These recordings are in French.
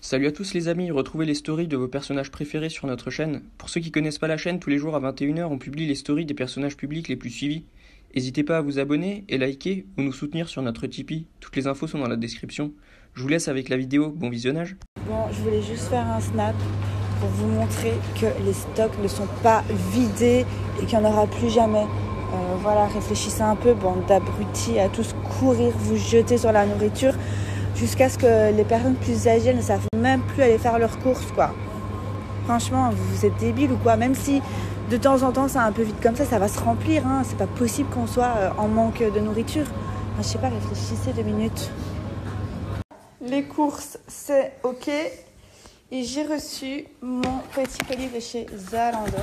Salut à tous les amis, retrouvez les stories de vos personnages préférés sur notre chaîne. Pour ceux qui connaissent pas la chaîne, tous les jours à 21h, on publie les stories des personnages publics les plus suivis. N'hésitez pas à vous abonner et liker ou nous soutenir sur notre Tipeee. Toutes les infos sont dans la description. Je vous laisse avec la vidéo, bon visionnage. Bon, je voulais juste faire un snap pour vous montrer que les stocks ne sont pas vidés et qu'il n'y en aura plus jamais. Voilà, réfléchissez un peu, bande d'abrutis, à tous courir, vous jeter sur la nourriture jusqu'à ce que les personnes plus âgées ne savent même plus aller faire leurs courses, quoi. Franchement, vous êtes débiles ou quoi? Même si de temps en temps c'est un peu vide comme ça va se remplir, hein. C'est pas possible qu'on soit en manque de nourriture. Enfin, je sais pas, réfléchissez 2 minutes. Les courses, c'est ok. Et j'ai reçu mon petit colis de chez Zalando.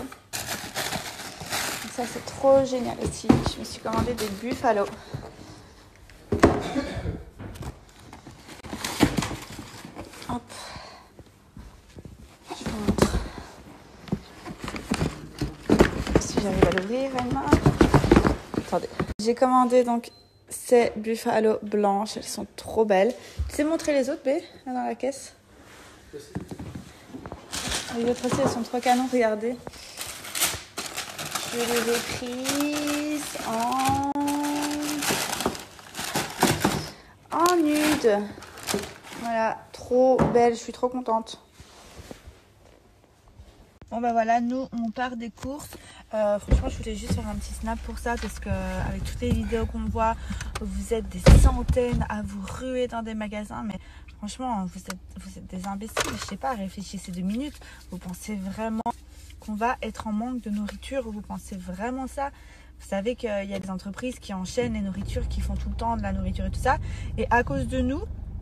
Ça, c'est trop génial aussi. Je me suis commandé des Buffalo. Hop. Je vous montre. Si j'arrive à l'ouvrir, Emma. Attendez. J'ai commandé donc ces Buffalo blanches. Elles sont trop belles. Tu sais montrer les autres, B, là dans la caisse? Les autres aussi, elles sont trop canons, regardez. Je les ai prises en nude. Voilà, trop belle, je suis trop contente. Bon bah voilà, nous on part des courses. Franchement, je voulais juste faire un petit snap pour ça parce que avec toutes les vidéos qu'on voit, vous êtes des centaines à vous ruer dans des magasins, mais franchement, vous êtes des imbéciles. Je sais pas, réfléchissez 2 minutes. Vous pensez vraiment qu'on va être en manque de nourriture? Vous pensez vraiment ça? Vous savez qu'il y a des entreprises qui enchaînent les nourritures, qui font tout le temps de la nourriture et tout ça. Et à cause de nous,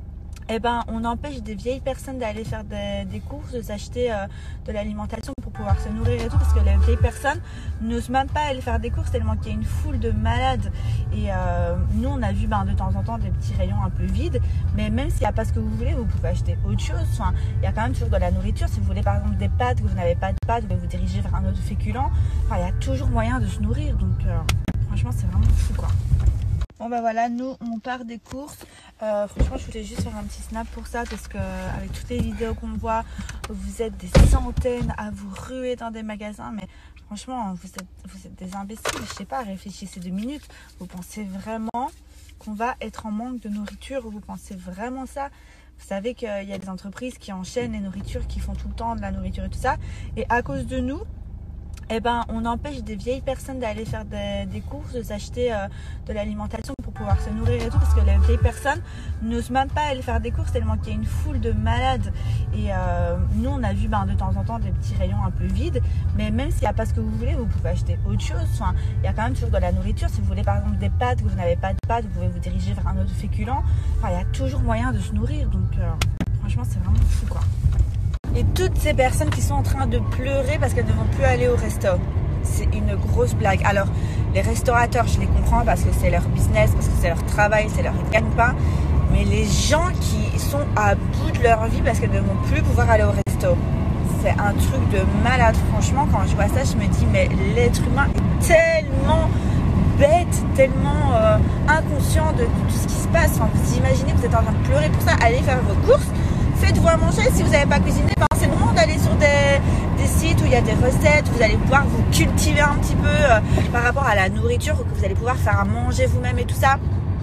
eh ben, on empêche des vieilles personnes d'aller faire des courses, de s'acheter de l'alimentation pour pouvoir se nourrir et tout, parce que les vieilles personnes n'osent même pas aller faire des courses tellement qu'il y a une foule de malades. Et nous, on a vu de temps en temps des petits rayons un peu vides, mais même s'il n'y a pas ce que vous voulez, vous pouvez acheter autre chose. Enfin, il y a quand même toujours de la nourriture. Si vous voulez par exemple des pâtes, que vous n'avez pas de pâtes, vous pouvez vous diriger vers un autre féculent. Enfin, il y a toujours moyen de se nourrir. Donc, franchement, c'est vraiment fou, quoi. Bon bah voilà, nous on part des courses. Franchement, je voulais juste faire un petit snap pour ça parce que avec toutes les vidéos qu'on voit, vous êtes des centaines à vous ruer dans des magasins, mais franchement, vous êtes des imbéciles. Je sais pas, réfléchissez 2 minutes. Vous pensez vraiment qu'on va être en manque de nourriture? Vous pensez vraiment ça? Vous savez qu'il y a des entreprises qui enchaînent les nourritures, qui font tout le temps de la nourriture et tout ça. Et à cause de nous, eh ben, on empêche des vieilles personnes d'aller faire des courses, de s'acheter de l'alimentation pour pouvoir se nourrir et tout, parce que les vieilles personnes n'osent même pas aller faire des courses tellement qu'il y a une foule de malades. Et nous, on a vu de temps en temps des petits rayons un peu vides, mais même s'il n'y a pas ce que vous voulez, vous pouvez acheter autre chose. Enfin, il y a quand même toujours de la nourriture. Si vous voulez par exemple des pâtes, que vous n'avez pas de pâtes, vous pouvez vous diriger vers un autre féculent. Enfin, il y a toujours moyen de se nourrir. Donc, franchement, c'est vraiment fou, quoi. Et toutes ces personnes qui sont en train de pleurer parce qu'elles ne vont plus aller au resto, c'est une grosse blague. Alors, les restaurateurs, je les comprends parce que c'est leur business, parce que c'est leur travail, c'est leur gagne-pain. Mais les gens qui sont à bout de leur vie parce qu'elles ne vont plus pouvoir aller au resto, c'est un truc de malade. Franchement, quand je vois ça, je me dis, mais l'être humain est tellement bête, tellement inconscient de tout ce qui se passe. Enfin, vous imaginez, vous êtes en train de pleurer pour ça, allez faire vos courses. Faites-vous à manger. Si vous n'avez pas cuisiné, c'est le moment d'aller sur des sites où il y a des recettes. Vous allez pouvoir vous cultiver un petit peu par rapport à la nourriture, que vous allez pouvoir faire à manger vous-même et tout ça.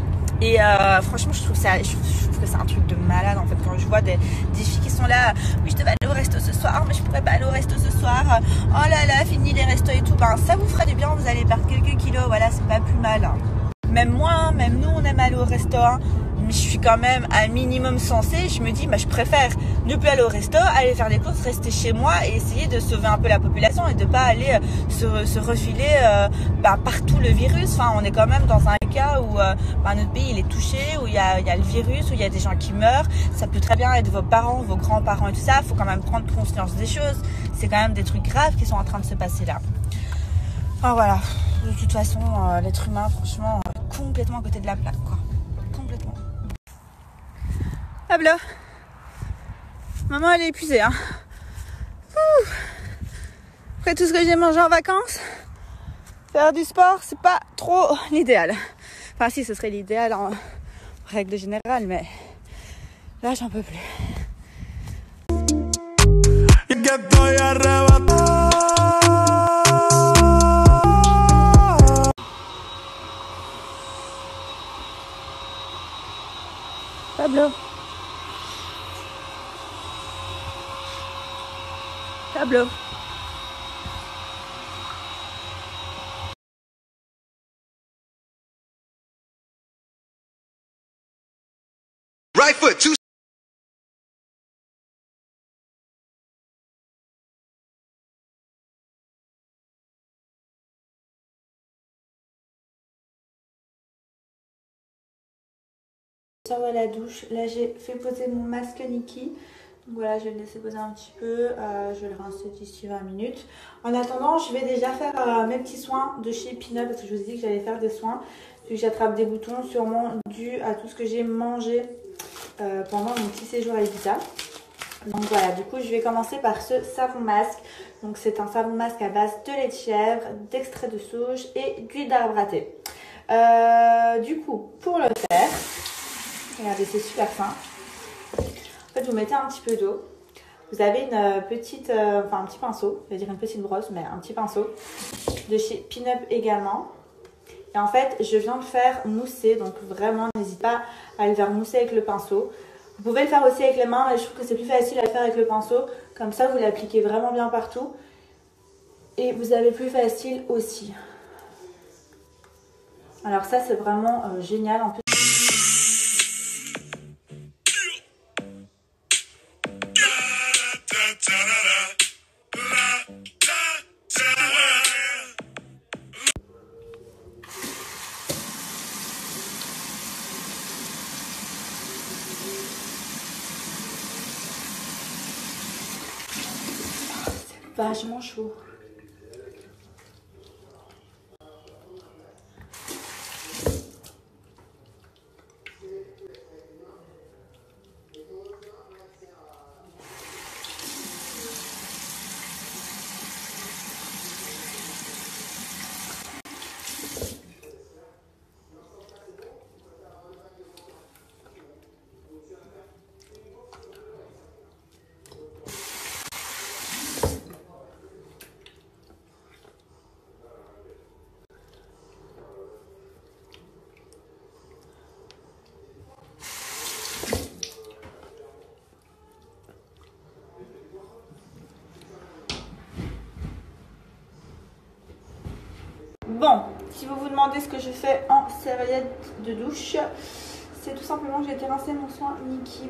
Et franchement, je trouve que c'est un truc de malade en fait. Quand je vois des filles qui sont là, oui, je devais aller au resto ce soir, mais je pourrais pas aller au resto ce soir. Oh là là, fini les restos et tout. Ça vous fera du bien, vous allez perdre quelques kilos. Voilà, c'est pas plus mal. Même moi, même nous, on aime aller au resto. Mais je suis quand même un minimum sensée. Je me dis, je préfère ne plus aller au resto, aller faire des courses, rester chez moi et essayer de sauver un peu la population et de pas aller se refiler partout le virus. Enfin, on est quand même dans un cas où notre pays il est touché, où il y a le virus, où il y a des gens qui meurent. Ça peut très bien être vos parents, vos grands-parents et tout ça. Il faut quand même prendre conscience des choses. C'est quand même des trucs graves qui sont en train de se passer là. Enfin voilà, de toute façon, l'être humain, franchement, complètement à côté de la plaque, quoi. Complètement. Hop là. Maman, elle est épuisée, hein. Ouh. Après tout ce que j'ai mangé en vacances, faire du sport, c'est pas trop l'idéal. Enfin, si, ce serait l'idéal en règle générale, mais là, j'en peux plus. Que estoy arrebatado. Pablo. Pablo. Right foot, two. Sors de la douche, là j'ai fait poser mon masque Niki. Donc voilà, je vais le laisser poser un petit peu, je vais le rincer d'ici 20 minutes. En attendant, je vais déjà faire mes petits soins de chez Pinup parce que je vous ai dit que j'allais faire des soins. Vu que j'attrape des boutons sûrement dû à tout ce que j'ai mangé pendant mon petit séjour à Ibiza. Donc voilà, du coup je vais commencer par ce savon masque. Donc c'est un savon masque à base de lait de chèvre, d'extrait de sauge et d'huile d'arbre à thé. Du coup, pour le faire, regardez, c'est super simple. En fait, vous mettez un petit peu d'eau. Vous avez une petite, un petit pinceau, je vais dire une petite brosse, mais un petit pinceau de chez Pinup également. Et en fait, je viens de faire mousser, donc vraiment, n'hésitez pas à le faire mousser avec le pinceau. Vous pouvez le faire aussi avec les mains, mais je trouve que c'est plus facile à le faire avec le pinceau. Comme ça, vous l'appliquez vraiment bien partout. Et vous avez plus facile aussi. Alors ça, c'est vraiment génial. En plus, vachement chaud. Bon, si vous vous demandez ce que je fais en serviette de douche, c'est tout simplement que j'ai été rincer mon soin Niki.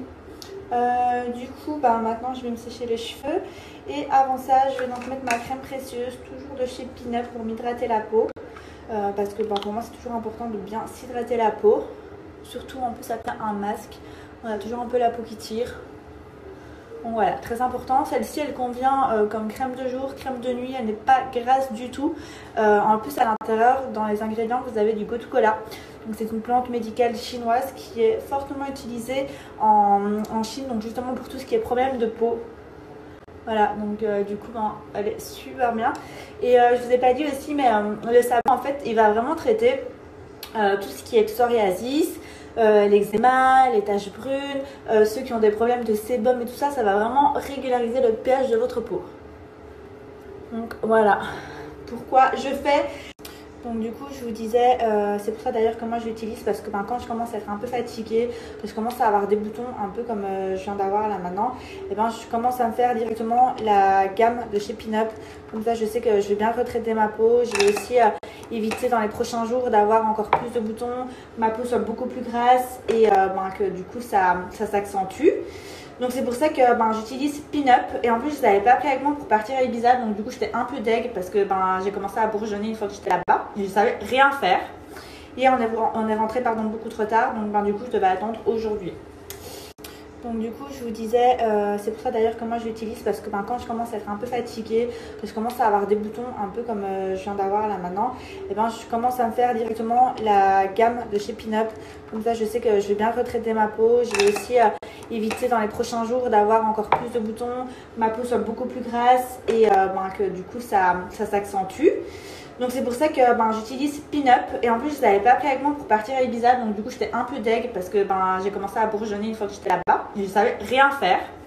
Du coup, maintenant je vais me sécher les cheveux. Et avant ça, je vais donc mettre ma crème précieuse, toujours de chez Pinup, pour m'hydrater la peau. Parce que pour moi, c'est toujours important de bien s'hydrater la peau. Surtout en plus après un masque, on a toujours un peu la peau qui tire. Donc voilà, très important. Celle-ci, elle convient comme crème de jour, crème de nuit. Elle n'est pas grasse du tout. En plus, à l'intérieur, dans les ingrédients, vous avez du gotu kola. Donc c'est une plante médicale chinoise qui est fortement utilisée en Chine. Donc justement pour tout ce qui est problème de peau. Voilà, donc du coup, elle est super bien. Et je vous ai pas dit aussi, mais le savon, en fait, il va vraiment traiter tout ce qui est psoriasis, l'eczéma, les taches brunes, ceux qui ont des problèmes de sébum et tout ça, ça va vraiment régulariser le pH de votre peau. Donc voilà pourquoi je fais. Donc du coup je vous disais, c'est pour ça d'ailleurs que moi je l'utilise parce que quand je commence à être un peu fatiguée, que je commence à avoir des boutons un peu comme je viens d'avoir là maintenant, et je commence à me faire directement la gamme de chez Pinup. Comme ça je sais que je vais bien retraiter ma peau, je vais aussi éviter dans les prochains jours d'avoir encore plus de boutons, que ma peau soit beaucoup plus grasse et que du coup ça s'accentue. Donc c'est pour ça que j'utilise Pinup et en plus je l'avais pas pris avec moi pour partir à Ibiza, donc du coup j'étais un peu deg parce que j'ai commencé à bourgeonner une fois que j'étais là-bas et je savais rien faire. Et on est rentré beaucoup trop tard, donc du coup je devais attendre aujourd'hui. Donc du coup je vous disais, c'est pour ça d'ailleurs que moi je l'utilise parce que quand je commence à être un peu fatiguée, que je commence à avoir des boutons un peu comme je viens d'avoir là maintenant, et je commence à me faire directement la gamme de chez Pinup. Comme ça je sais que je vais bien retraiter ma peau, je vais aussi éviter dans les prochains jours d'avoir encore plus de boutons, que ma peau soit beaucoup plus grasse et que du coup ça s'accentue. Donc c'est pour ça que j'utilise Pinup et en plus je l'avais pas pris avec moi pour partir à Ibiza, donc du coup j'étais un peu deg parce que j'ai commencé à bourgeonner une fois que j'étais là-bas et je savais rien faire.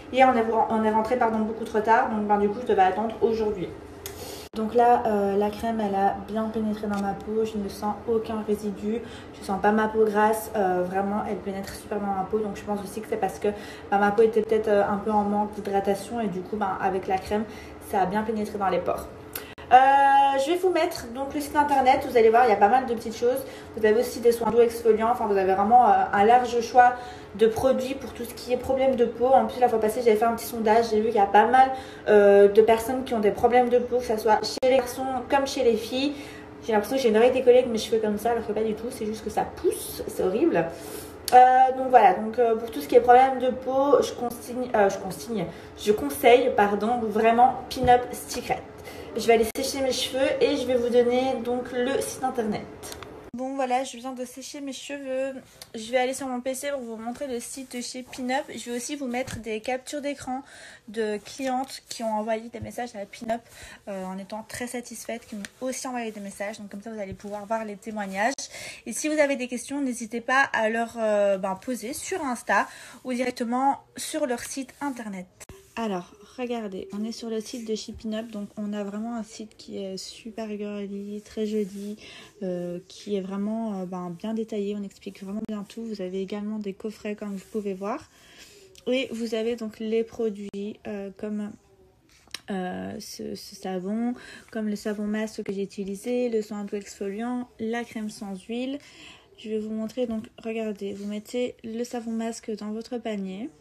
Hier on est rentré beaucoup trop tard, donc du coup je devais attendre aujourd'hui. Donc là, la crème, elle a bien pénétré dans ma peau. Je ne sens aucun résidu. Je ne sens pas ma peau grasse. Vraiment, elle pénètre super bien dans ma peau. Donc je pense aussi que c'est parce que ma peau était peut-être un peu en manque d'hydratation. Et du coup, avec la crème, ça a bien pénétré dans les pores. Je vais vous mettre donc le site internet. Vous allez voir, il y a pas mal de petites choses. Vous avez aussi des soins doux exfoliants. Enfin, vous avez vraiment un large choix de produits pour tout ce qui est problème de peau. En plus, la fois passée, j'avais fait un petit sondage. J'ai vu qu'il y a pas mal de personnes qui ont des problèmes de peau, que ce soit chez les garçons comme chez les filles. J'ai l'impression que j'ai une oreille décollée avec mes cheveux comme ça, alors que pas du tout. C'est juste que ça pousse. C'est horrible. Donc voilà, pour tout ce qui est problème de peau, je conseille vraiment Pin-Up Secret. Je vais aller sécher mes cheveux et je vais vous donner donc le site internet. Bon voilà, je viens de sécher mes cheveux. Je vais aller sur mon PC pour vous montrer le site de chez Pin-Up. Je vais aussi vous mettre des captures d'écran de clientes qui ont envoyé des messages à Pin-Up en étant très satisfaites, qui m'ont aussi envoyé des messages. Donc comme ça, vous allez pouvoir voir les témoignages. Et si vous avez des questions, n'hésitez pas à leur poser sur Insta ou directement sur leur site internet. Alors, regardez, on est sur le site de chez Pin-Up, donc on a vraiment un site qui est super girly, très joli, qui est vraiment bien détaillé, on explique vraiment bien tout. Vous avez également des coffrets comme vous pouvez voir. Et vous avez donc les produits comme ce savon, comme le savon masque que j'ai utilisé, le soin doux exfoliant, la crème sans huile. Je vais vous montrer, donc regardez, vous mettez le savon masque dans votre panier.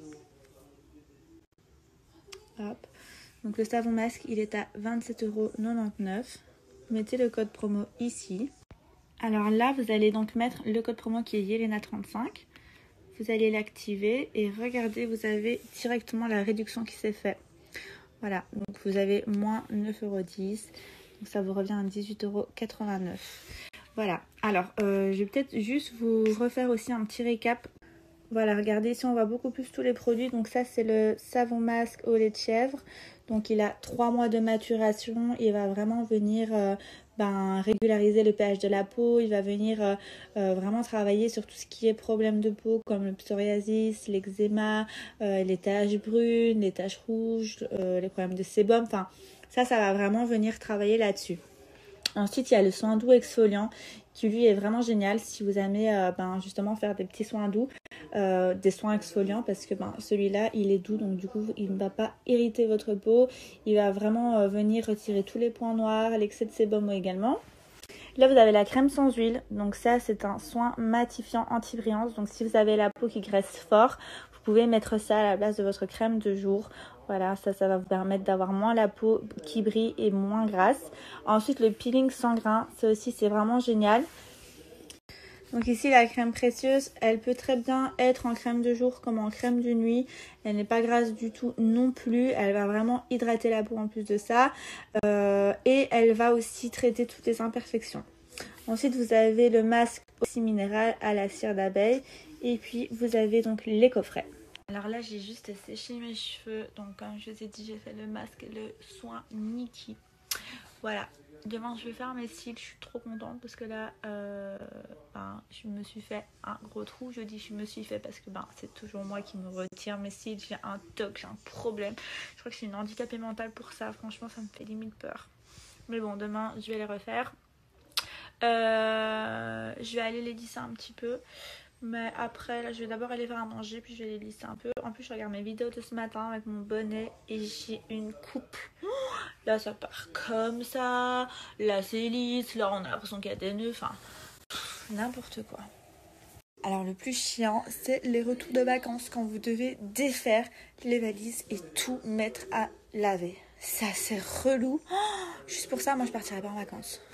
Hop. Donc le savon masque, il est à 27,99 €. Vous mettez le code promo ici. Alors là, vous allez donc mettre le code promo qui est Yelena35. Vous allez l'activer et regardez, vous avez directement la réduction qui s'est faite. Voilà, donc vous avez moins 9,10 €. Donc ça vous revient à 18,89 €. Voilà, alors je vais peut-être juste vous refaire aussi un petit récap. Voilà, regardez, ici on voit beaucoup plus tous les produits. Donc ça, c'est le savon masque au lait de chèvre. Donc il a 3 mois de maturation. Il va vraiment venir régulariser le pH de la peau. Il va venir vraiment travailler sur tout ce qui est problème de peau comme le psoriasis, l'eczéma, les taches brunes, les taches rouges, les problèmes de sébum. Enfin, ça va vraiment venir travailler là-dessus. Ensuite, il y a le soin doux exfoliant qui lui est vraiment génial si vous aimez justement faire des petits soins doux, des soins exfoliants, parce que celui-là il est doux, donc du coup il ne va pas irriter votre peau, il va vraiment venir retirer tous les points noirs, l'excès de sébum également. Là vous avez la crème sans huile, donc ça c'est un soin matifiant anti-brillance, donc si vous avez la peau qui graisse fort, vous pouvez mettre ça à la place de votre crème de jour. Voilà, ça va vous permettre d'avoir moins la peau qui brille et moins grasse. Ensuite, le peeling sans grain, ça aussi c'est vraiment génial. Donc ici, la crème précieuse, elle peut très bien être en crème de jour comme en crème de nuit. Elle n'est pas grasse du tout non plus. Elle va vraiment hydrater la peau en plus de ça. Et elle va aussi traiter toutes les imperfections. Ensuite, vous avez le masque aussi minéral à la cire d'abeille. Et puis, vous avez donc les coffrets. Alors là, j'ai juste séché mes cheveux. Donc, comme je vous ai dit, j'ai fait le masque et le soin Nikki. Voilà. Demain, je vais faire mes cils. Je suis trop contente parce que là, je me suis fait un gros trou. Je dis je me suis fait parce que c'est toujours moi qui me retire mes cils. J'ai un toc, j'ai un problème. Je crois que je suis une handicapée mentale pour ça. Franchement, ça me fait limite peur. Mais bon, demain, je vais les refaire. Je vais aller les lisser un petit peu. Mais après, là, je vais d'abord aller faire à manger, puis je vais les lisser un peu. En plus, je regarde mes vidéos de ce matin avec mon bonnet et j'ai une coupe. Là, ça part comme ça. Là, c'est lisse. Là, on a l'impression qu'il y a des nœuds. Enfin, n'importe quoi. Alors, le plus chiant, c'est les retours de vacances quand vous devez défaire les valises et tout mettre à laver. Ça, c'est relou. Juste pour ça, moi, je partirai pas en vacances.